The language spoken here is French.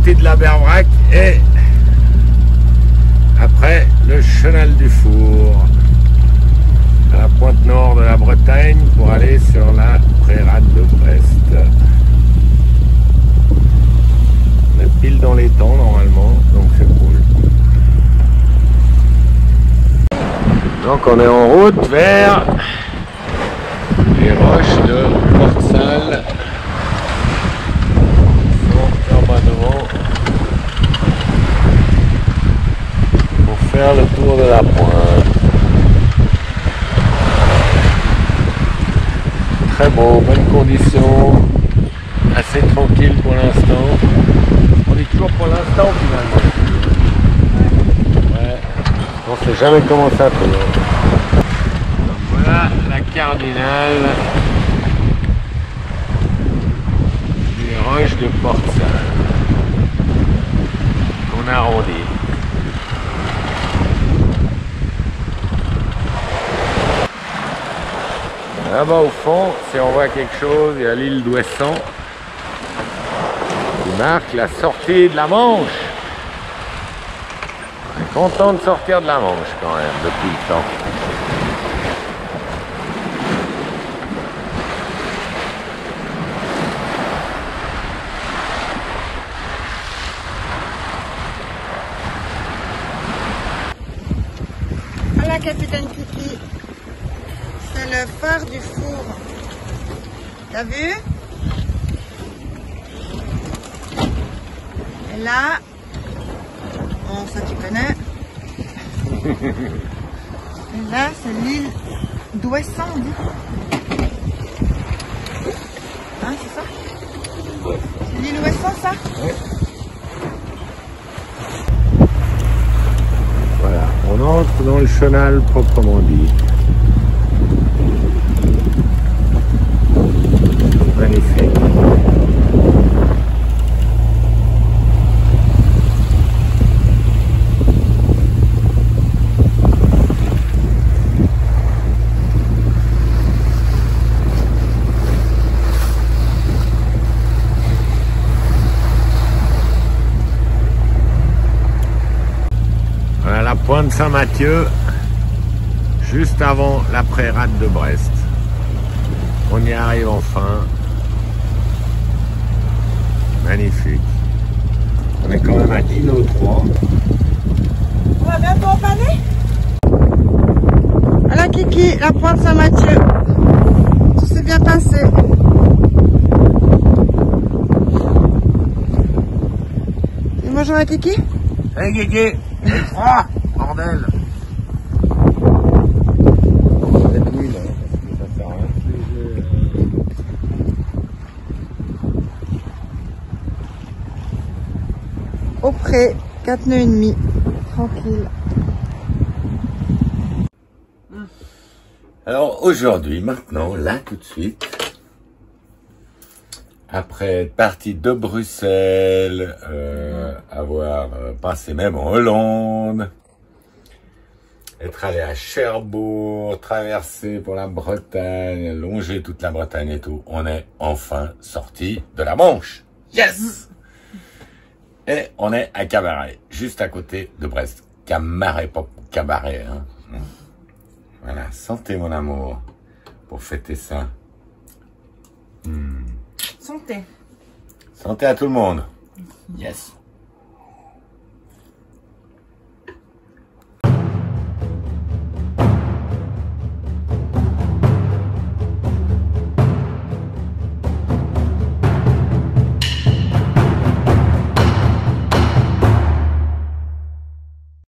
sortie de la Berbrac et après le chenal du Four à la pointe nord de la Bretagne pour aller sur la prérade de Brest. On est pile dans les temps normalement, donc c'est cool. Donc on est en route vers les roches de Port-Salle. Pour faire le tour de la pointe. Très beau, bonnes conditions, assez tranquille pour l'instant. On dit toujours pour l'instant finalement. Ouais. On sait jamais comment ça tourne. Donc voilà la cardinale des roches de Port-Salle qu'on arrondit. Là-bas au fond, si on voit quelque chose, il y a l'île d'Ouessant qui marque la sortie de la Manche. On est content de sortir de la Manche quand même depuis le temps. Voilà, capitaine Kiki. C'est le phare du Four. T'as vu? Et là, bon, ça tu connais. Et là, c'est l'île d'Ouessant, on dit. Hein, c'est ça? C'est l'île d'Ouessant, ça? Oui. Voilà, on entre dans le chenal proprement dit. Magnifique. Voilà la pointe Saint-Mathieu, juste avant la prérade de Brest. On y arrive enfin. Magnifique. On est quand même à Kilo 3. On va bientôt en paner. Voilà Kiki, la pointe Saint-Mathieu. Tout s'est bien passé. Dis bonjour à Kiki. Hey Guégué, il fait froid, bordel. Cette nuit là, ça sert à rien. Au pré, 4 nœuds et demi. Tranquille. Alors aujourd'hui, maintenant, là tout de suite, après être parti de Bruxelles, avoir passé même en Hollande, être allé à Cherbourg, traverser pour la Bretagne, longer toute la Bretagne et tout, on est enfin sorti de la Manche. Yes! Et on est à Cabaret, juste à côté de Brest. Camaret, pas Cabaret, hein. Voilà, santé mon amour, pour fêter ça. Santé. Santé à tout le monde. Yes.